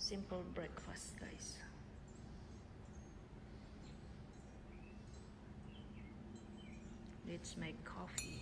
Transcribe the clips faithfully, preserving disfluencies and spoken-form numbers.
simple breakfast, guys. Let's make coffee.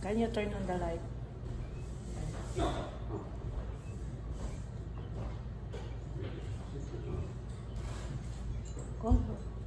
Can you turn on the light? Go.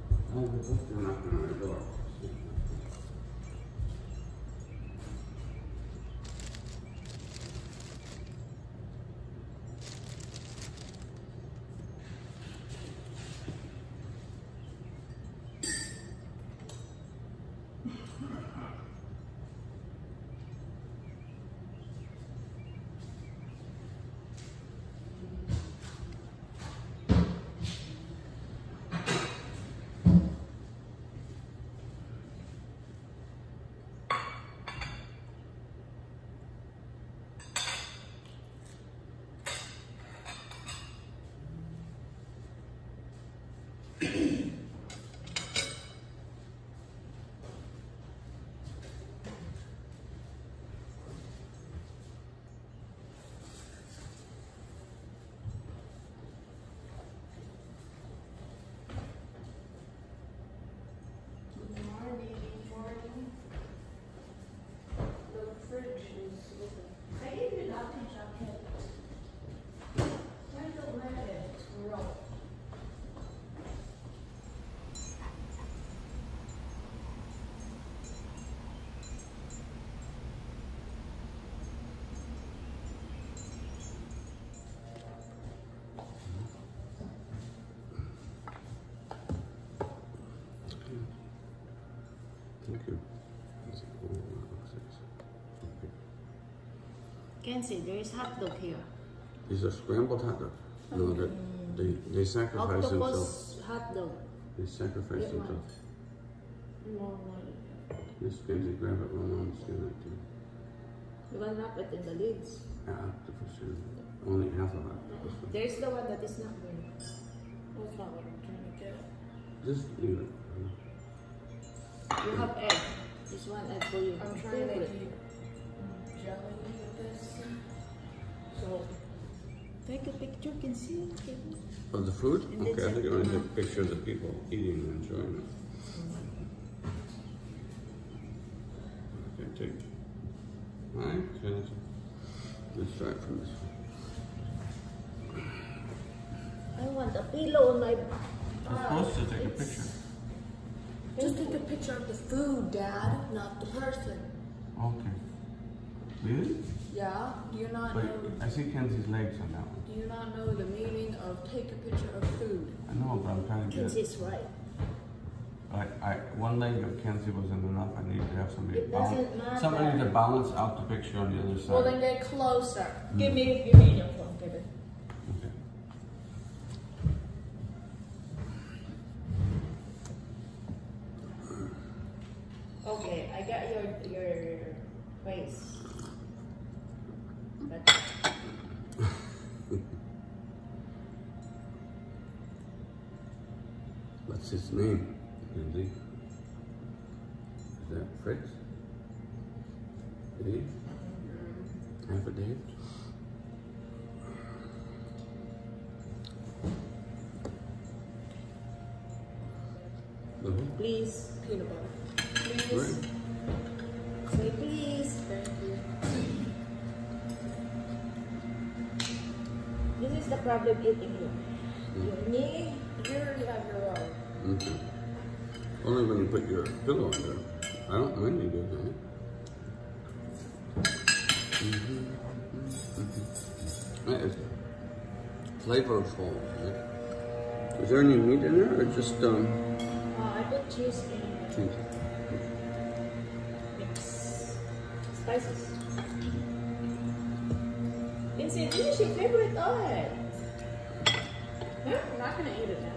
Thank you. Kenzie, there is hot dog here. These are scrambled hot dogs. No, that they they sacrifice Octopus themselves. hot dog. They sacrifice Get one. themselves. More one. This Kenzie, grab it. My mom's doing it too. You want to wrap it in the lids. Yeah, octopus. Yeah. Only half of octopus. There's the one that is not green. That's not what I'm trying to get. Just leave it. You have egg. This one egg for you. I'm trying to keep jelly with this. So Take a picture, can see. Of the food? And Okay, I then think I want to take a picture of the people eating and enjoying it. Okay, take. Alright, okay, let's, let's try it from this one. I want a pillow on my. You're supposed to take a picture. just take a picture of the food, Dad, not the person. Okay. Really? Yeah? Do you not But know? I see Kenzie's legs on that one. Do you not know the meaning of take a picture of food? I know, but I'm trying to get. Kenzie's right. I, I, one leg of Kenzie wasn't enough. I need to have somebody It balance. doesn't matter. Somebody to balance out the picture on the other side. Well, then get closer. Mm. Give me, give me your phone, baby. Okay. Okay, I got your your face. But What's his name, Kenzie? Is that Fritz? Dave? Half a Dave? Mm-hmm. please, Peanut butter. please, Right. say please. Thank you. This is the problem eating you. Mm. Your knee. You already have your own. Okay. Only when you put your pillow on there. I don't mind you do that. Mm-hmm. Mm-hmm. That is flavorful. Right? Is there any meat in there or just um, Uh, I put cheese in cheese? mix spices. Lindsay, this is your favorite oil. Yeah, I'm not gonna eat it now.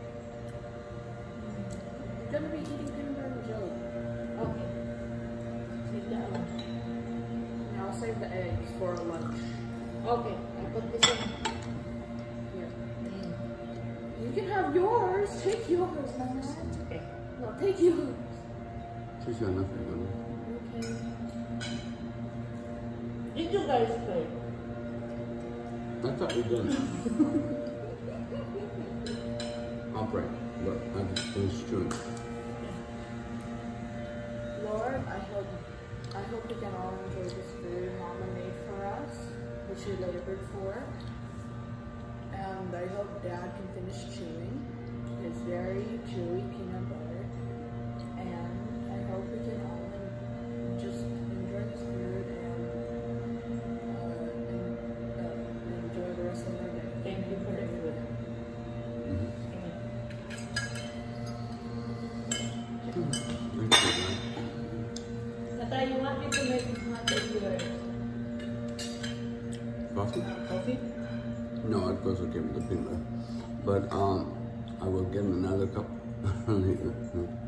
I'm gonna be eating peanut butter and jelly. Okay. Save that one. And I'll save the eggs for lunch. Okay, I put this in. Here. Mm. You can have yours. Take yours, Mama. Okay. No, take yours. She's got nothing on it. Okay. Did you guys play? I thought we did. I'll break, but I just finished chewing. Lord, I hope I hope we can all enjoy this food Mama made for us, which we labored for. And I hope Dad can finish chewing his very chewy peanut butter. And I hope we can all en- just enjoy this food and, uh, and uh, enjoy the rest of our day. Thank you for the food. Thank you, man. Tata, you want me to make hot your Coffee? coffee? No, it goes okay with the peanut butter. But um, I will get another cup later.